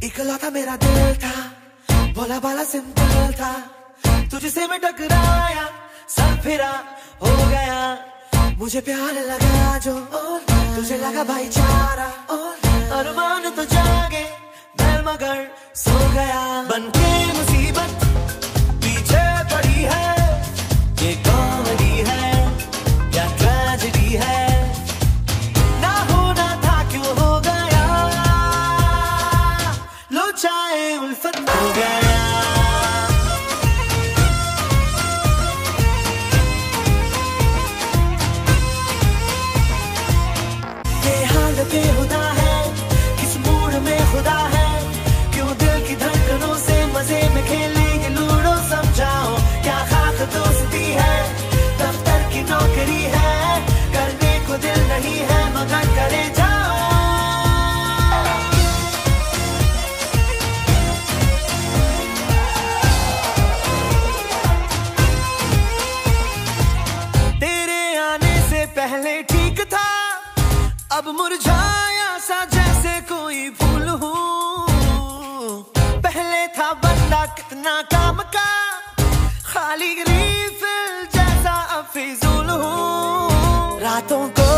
इकलौता मेरा दिल था, भोला भाला सिंपल था, तुझसे मैं टकराया, सब फिरा हो गया, मुझे प्यार लगा जो तुझे लगा भाईचारा, अरमान तो जागे मैं मगर सो गया। बनके मुसीबत पीछे पड़ी है, ये कॉमेडी है या ट्रेजेडी है, ना होना था क्यों हो गया, लो चाहे उल्फत हो गया। ये हाल बेहुदा है, किस मूड में खुदा है, क्यों दिल की धड़कनों से मजे में खेलेंगे लूडो, समझाओ क्या खाक दोस्ती है, दफ्तर की नौकरी है, करने को दिल नहीं है मगर करे जाओ। तेरे आने से पहले ठीक था, अब मुरझाया सा जैसे कोई फूल हूँ, पहले था बंदा कितना काम का, खाली रिफिल जैसा अब फिजूल हूँ, रातों को